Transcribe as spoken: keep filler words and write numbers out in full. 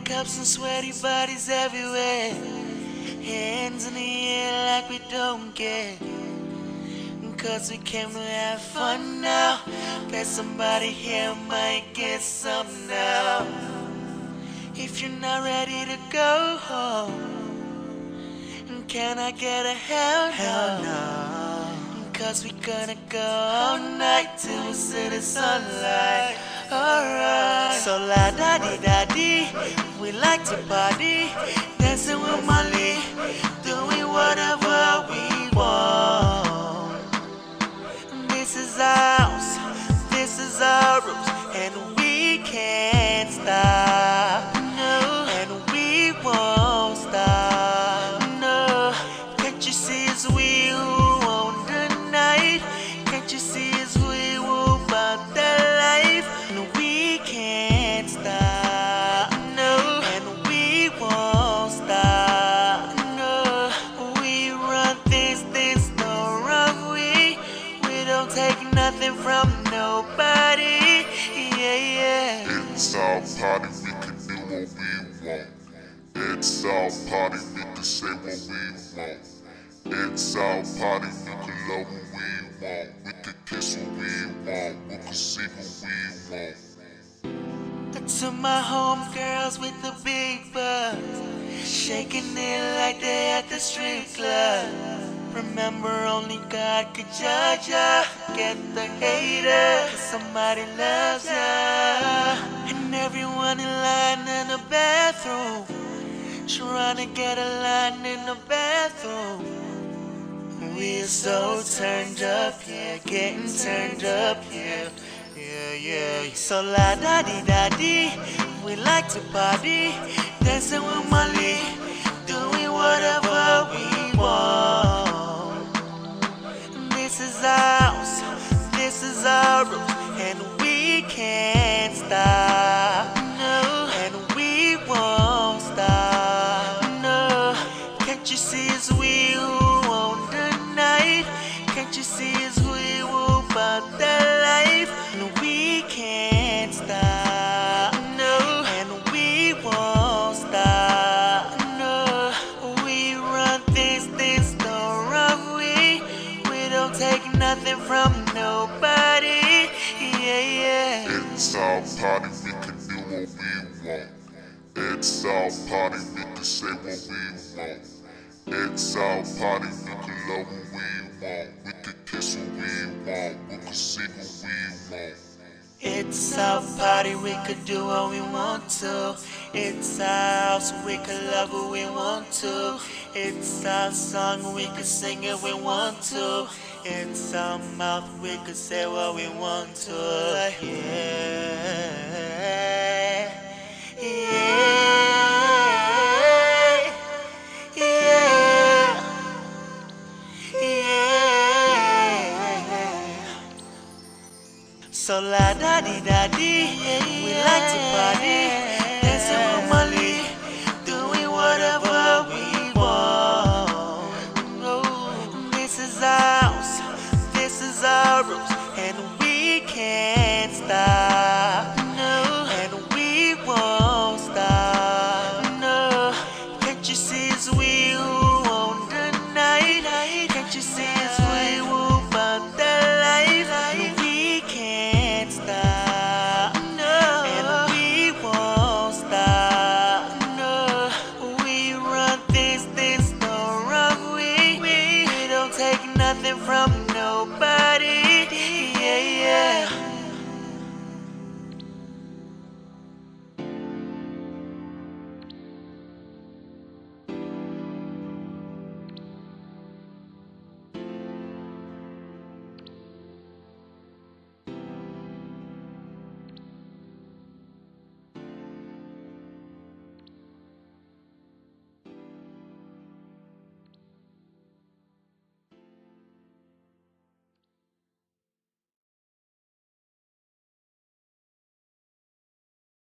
cups and sweaty bodies everywhere. Hands in the air like we don't care. Cause we came to have fun now. Bet somebody here might get some now. If you're not ready to go home, can I get a hell no? Hell no. Cause we gonna go all night till we see the sunlight. Alright. So la da di da di, we like to party, dancing with Miley, doing whatever we want. This is ours, this is our rules, and we can't stop. No, and we won't stop. No, can't you see it's we who own the night? Can't you see it's we who about the life? And we can't stop. No, and we won't stop. No, we run things, things no wrong. We we don't take nothing from nobody. Yeah, yeah. It's our party, we can do what we want. It's our party, we can say what we want. It's our party, we can love what we want. We can kiss what we want. We can see what we want. To my homegirls with the big butts, shaking it like they at the strip club. Remember, only God could judge ya. Get the hater, 'cause somebody loves ya. And everyone in line in the bathroom, trying to get a line in the bathroom. We're so turned up, yeah, getting turned up, yeah, yeah, yeah. So la da di da di, we like to party, dancing with Miley, doing whatever we want. This is ours, this is our rules, and we can't stop. No, and we won't stop. No, can't you see it's we who own the night? Can't you see it's we who about the life? And we can't stop. No, and we won't stop. No, we run things, things no wrong. We we don't take nothing from nobody. Yeah, yeah. It's our party, we can do what we want. It's our party, we can say what we want. It's our party, we can love what we want. We can kiss what we want. We can see what we want. It's our party, we could do what we want to. It's our house, we could love what we want to. It's our song, we could sing it we want to. It's our mouth, we could say what we want to. Yeah, yeah, yeah, yeah. So la da di da di, we like to party, dancing with Miley, doing whatever we want. Oh, this is ours, this is our rules, and we can't stop. No, and we won't stop. No, can't you see it's we who own the night? Can't you see it's we who about the life? And we can't stop. No, and we won't stop. No, we run things, things no wrong. We we don't take nothing from